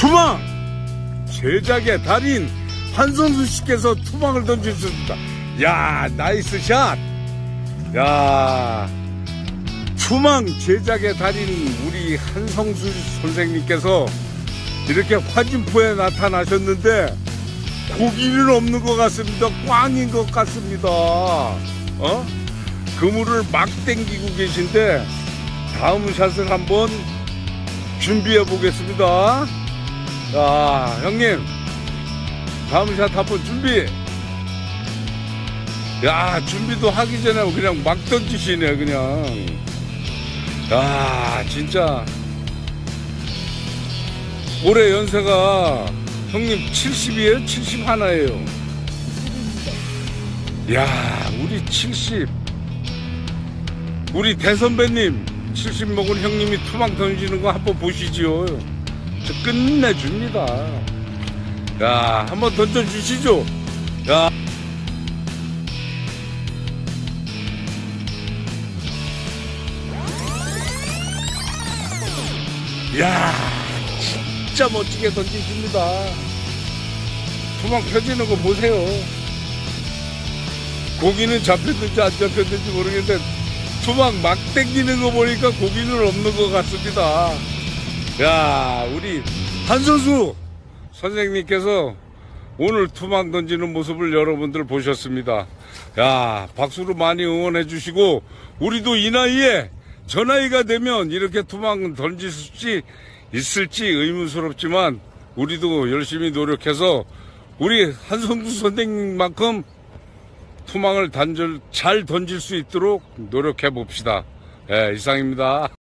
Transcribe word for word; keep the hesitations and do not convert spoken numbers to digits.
투망 제작의 달인 한성수 씨께서 투망을 던지셨습니다. 야, 나이스 샷. 야, 투망 제작의 달인 우리 한성수 선생님께서 이렇게 화진포에 나타나셨는데 고기는 없는 것 같습니다. 꽝인 것 같습니다. 어? 그물을 막 당기고 계신데 다음 샷을 한번 준비해 보겠습니다. 자, 형님 다음 샷 한번 준비. 야, 준비도 하기 전에 그냥 막 던지시네 그냥. 야, 진짜 올해 연세가 형님 칠십이에요? 칠십일이에요? 야, 우리 칠십 우리 대선배님 칠십 먹은 형님이 투망 던지는 거 한번 보시죠. 저 끝내줍니다. 야, 한번 던져주시죠. 야, 야, 진짜 멋지게 던지십니다. 투망 펴지는 거 보세요. 고기는 잡혔는지 안 잡혔는지 모르겠는데 투망 막 당기는 거 보니까 고기는 없는 것 같습니다. 야, 우리 한선수 선생님께서 오늘 투망 던지는 모습을 여러분들 보셨습니다. 야, 박수로 많이 응원해 주시고 우리도 이 나이에 저 나이가 되면 이렇게 투망 던질 수 있을지 의문스럽지만 우리도 열심히 노력해서 우리 한성수 선생님만큼 투망을 단절, 잘 던질 수 있도록 노력해 봅시다. 예, 이상입니다.